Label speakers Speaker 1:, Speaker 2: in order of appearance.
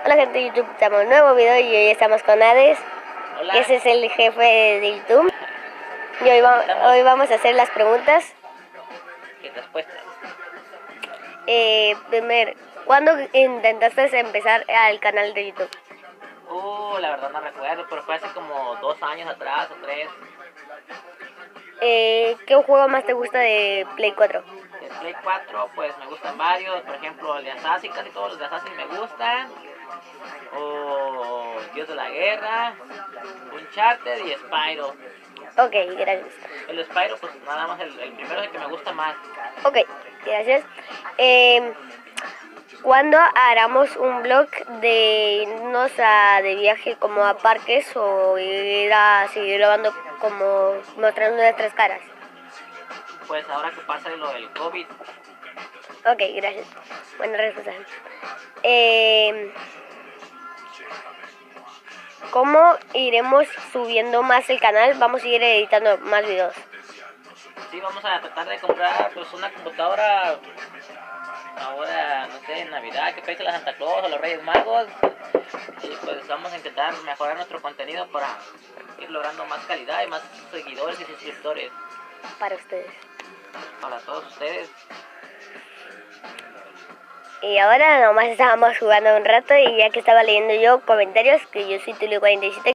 Speaker 1: Hola gente de YouTube, estamos en un nuevo video y hoy estamos con Hades.
Speaker 2: Hola.
Speaker 1: Ese es el jefe de YouTube. Y hoy vamos a hacer las preguntas.
Speaker 2: Y respuestas.
Speaker 1: Primero, ¿cuándo intentaste empezar al canal de YouTube?
Speaker 2: La verdad no recuerdo, pero fue hace como 2 años atrás o 3.
Speaker 1: ¿Qué juego más te gusta de Play 4?
Speaker 2: De Play 4 pues me gustan varios, por ejemplo el de Assassin, casi todos los de Assassin me gustan. O Dios de la Guerra, Uncharted y Spyro.
Speaker 1: Ok, gracias.
Speaker 2: El Spyro pues nada más el primero es el que me gusta más.
Speaker 1: Ok, gracias. ¿Cuándo haremos un vlog de irnos de viaje como a parques o ir a seguir grabando como mostrando nuestras caras?
Speaker 2: Pues ahora que pasa lo del COVID.
Speaker 1: Ok, gracias. Buena respuesta. ¿Cómo iremos subiendo más el canal? Vamos a ir editando más videos.
Speaker 2: Sí, vamos a tratar de comprar pues una computadora ahora, no sé, en Navidad, que pese a la Santa Claus o los Reyes Magos. Y pues vamos a intentar mejorar nuestro contenido para ir logrando más calidad y más seguidores y suscriptores.
Speaker 1: Para ustedes.
Speaker 2: Para todos ustedes.
Speaker 1: Y ahora nomás estábamos jugando un rato y ya que estaba leyendo yo comentarios, que yo soy Tulio47.